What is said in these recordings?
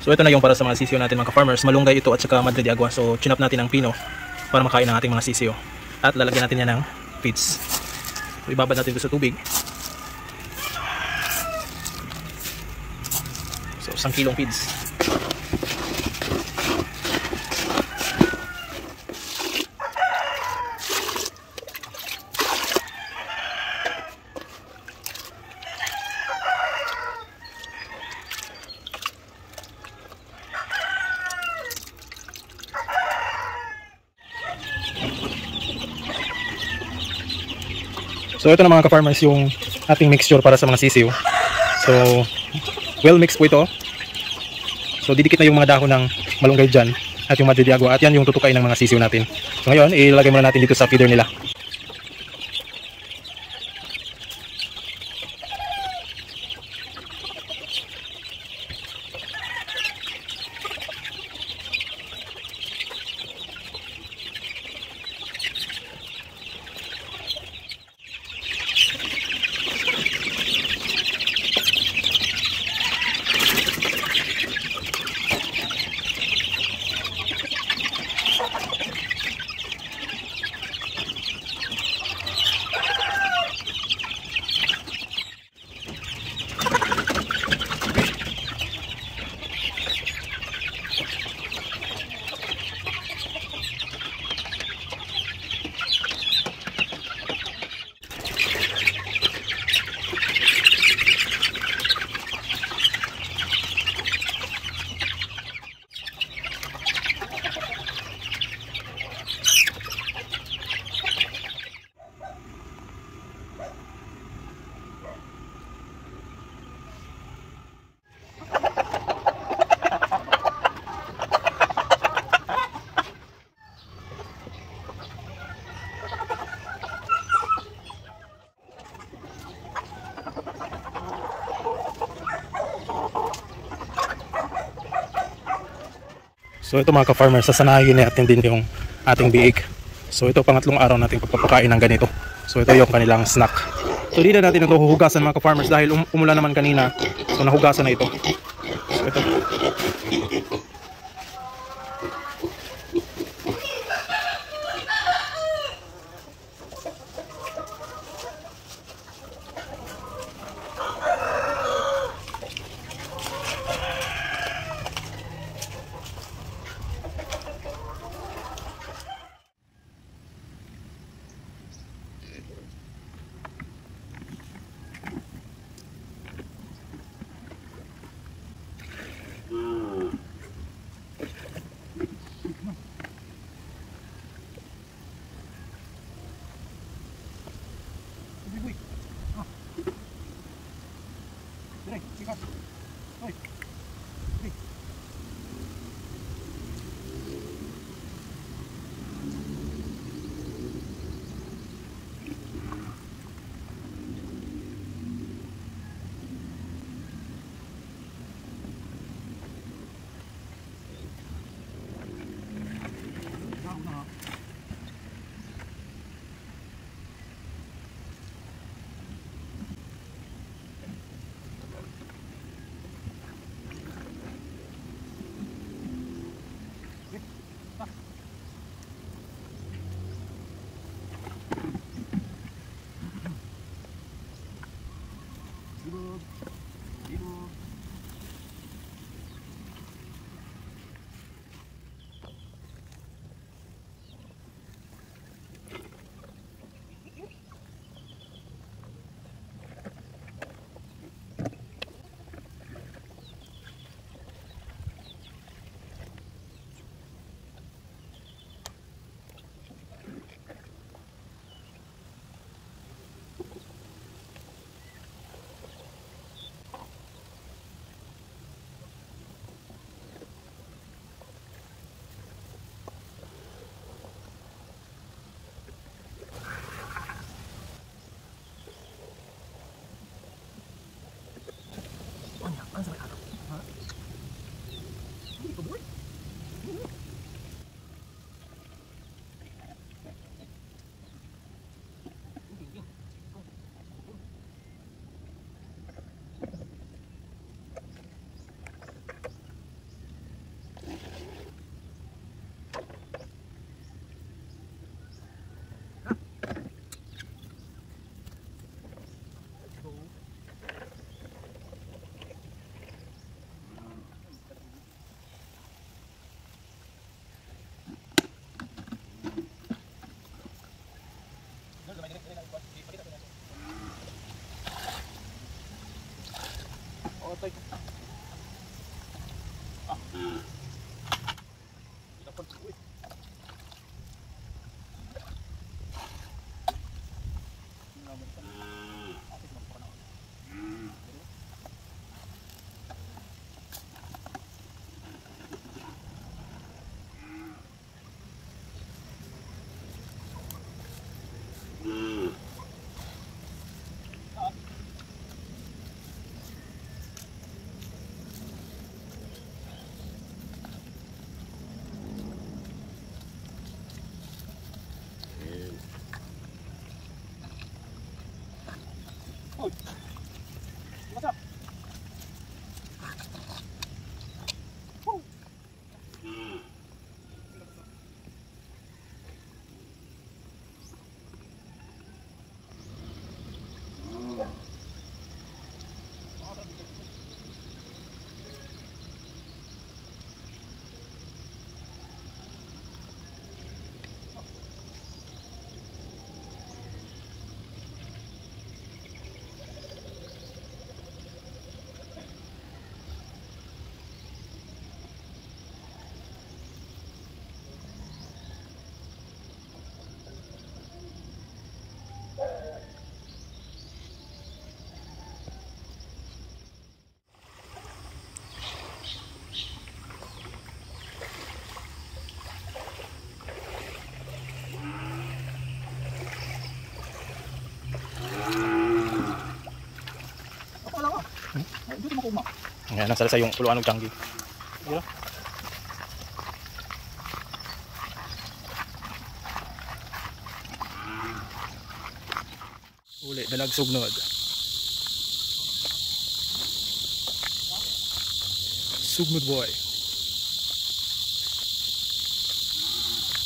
So ito na yung para sa mga sisiyo natin mga ka-farmers. Malunggay ito at saka Madre de Agua. So chinap natin ang pino para makain ng ating mga sisiyo. At lalagyan natin yan ng feeds. So ibabad natin ito sa tubig. So 1 kilong feeds. So ito na mga ka-farmers yung ating mixture para sa mga sisiyo. So well mixed po ito. So didikit na yung mga dahon ng malunggay dyan at yung Madre de Agua at yan yung tutukain ng mga sisiyo natin. So ngayon ilagay muna natin dito sa feeder nila. So ito mga ka-farmers, sasanayin natin din yung ating biik. So ito pangatlong araw nating pagpapakain ng ganito. So ito yung kanilang snack. So di na natin ito huhugasan mga ka-farmers dahil umulan naman kanina. So nahugasan na ito. So ito. Ayan, nasa sa yung puluan ng tanggi. Diba? Uli, dalag sugnod. Sugnod boy.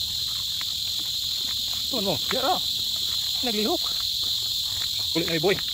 Tuan mo, yara. Naglihok. Uli na boy.